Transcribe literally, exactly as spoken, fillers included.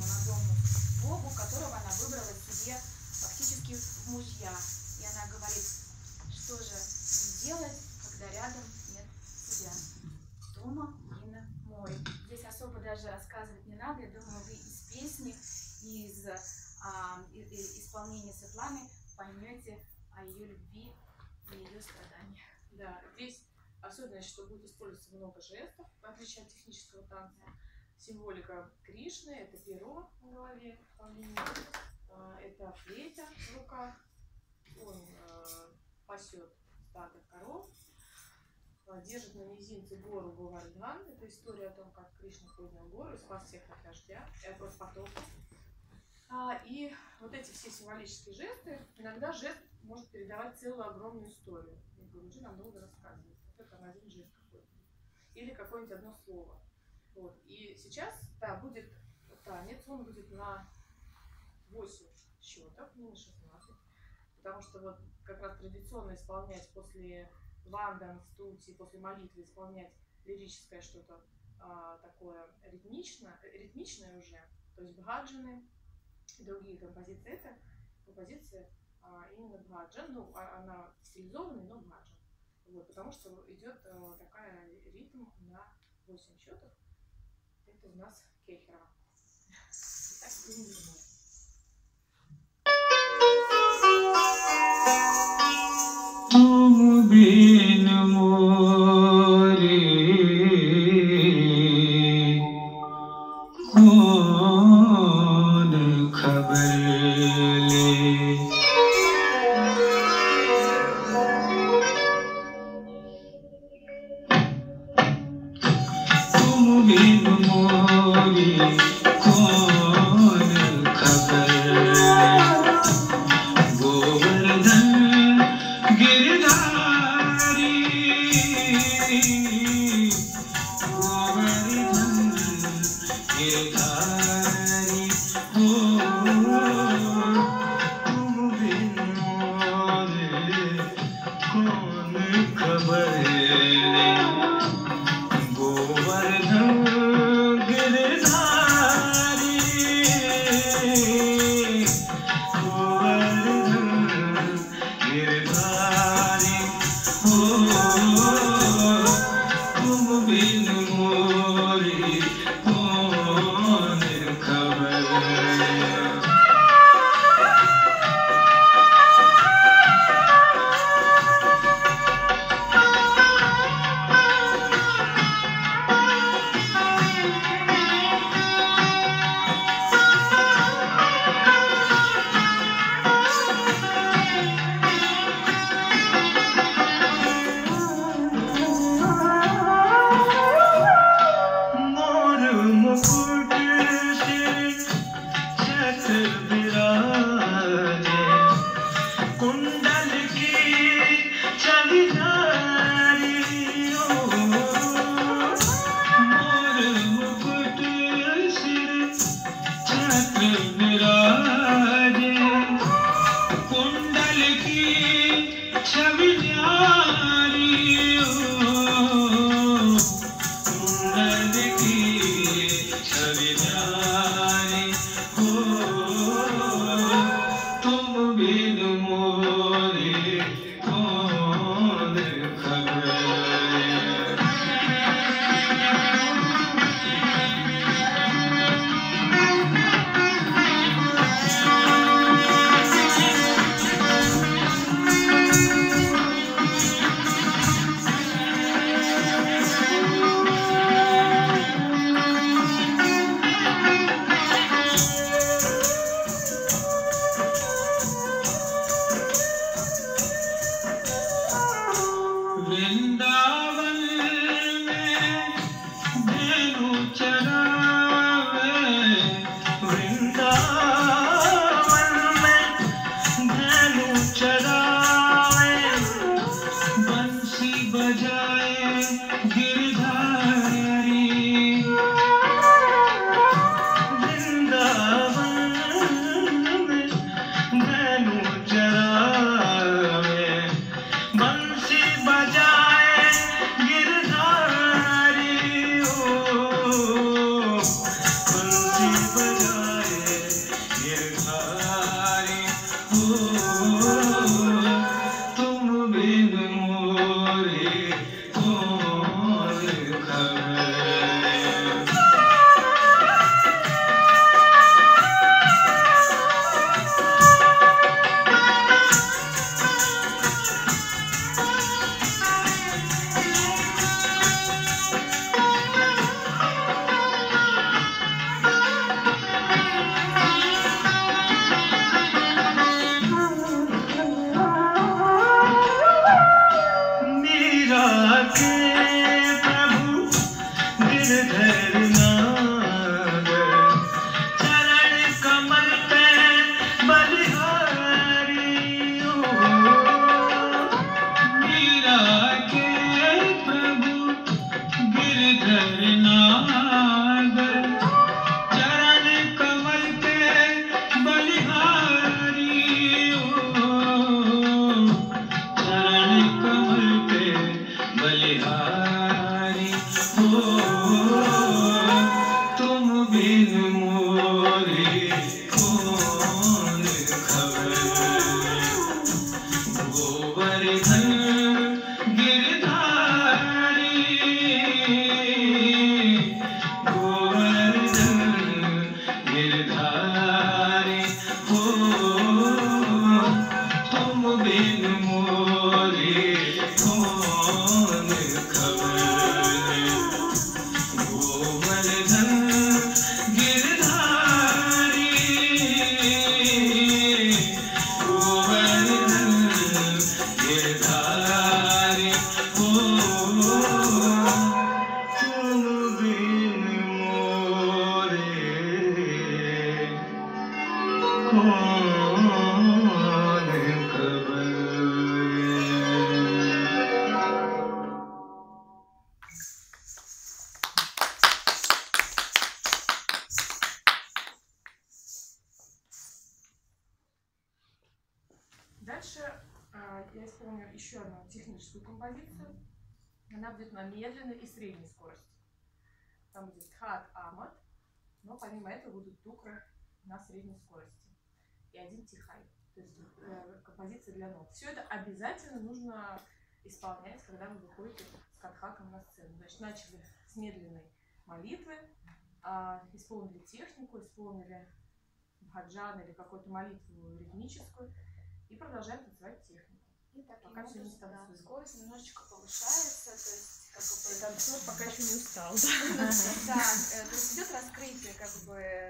молодому Богу, которого она выбрала себе фактически в мужья. И она говорит, что же им делать, когда рядом нет тебя? Дома и на море. Здесь особо даже рассказывать не надо. Я думаю, вы из песни, из а, исполнения Светланы поймете о ее любви и ее страданиях. Да, здесь особенность, что будет использоваться много жестов, в отличие от технического танца. Символика Кришны, это перо на голове, это флейта в руках, он э, пасет стадо коров, держит на мизинце гору Говардхан. Это история о том, как Кришна поднял гору и спас всех от дождя, от потопа. А, и вот эти все символические жесты, иногда жест может передавать целую огромную историю. Гуруджи нам долго рассказывает, это там один жест какой-то. Или какое-нибудь одно слово. Вот. И сейчас, да, будет танец, он будет на восемь счетов, не на шестнадцать. Потому что вот как раз традиционно исполнять после вандан, стути, после молитвы исполнять лирическое что-то а, такое ритмичное, ритмичное уже, то есть бхаджаны и другие композиции. Это композиция а, именно бхаджан, ну, она стилизованная, но бхаджан. Вот, потому что идет а, такая ритм на восемь счетов. Это у нас кехера. Так, तुम बिन मोरे कौन खबर ले तुम बिन मोरे कौन खबर ले गोवर्धन गिरधारी गोवर्धन गिरधारी हो तुम बिन मोरे कौन खबर ले गोवर्धन गिरधारी गोवर्धन गिरधारी हो तुम बिन मोरे कौन खबर मोर मुकुट सिर छत्र विराजे कुंडल की चलिधारी ओ मोर मुकुट सिर छत्र विराजे कुंडल की छवि न्यारी ओ कुंडल की छवि न्यारी हो तुम बिन मोरे कौन खबर Дальше э, я исполню еще одну техническую композицию. Она будет на медленной и средней скорости. Там будет хат амат, но помимо этого будут тукры на средней скорости. И один тихай, то есть э, композиция для нот. Все это обязательно нужно исполнять, когда вы выходите с катхаком на сцену. Значит, начали с медленной молитвы, э, исполнили технику, исполнили бхаджан или какую-то молитву ритмическую, и продолжаем танцевать технику. И таким Пока все не образом, да, станцует. скорость немножечко повышается, то есть как бы Танцор пока еще не устал. да, э, то есть идет раскрытие как бы